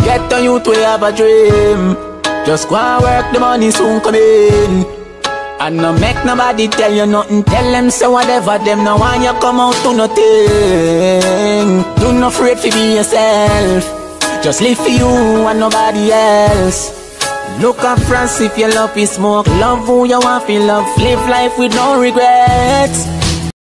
Get on youth, we have a dream. Just go and work, the money soon come in. And no make nobody tell you nothing. Tell them say whatever, them no want you come out to nothing. Do not afraid to be yourself. Just live for you and nobody else. Look up France if you love is smoke. Love who you want to love. Live life with no regrets.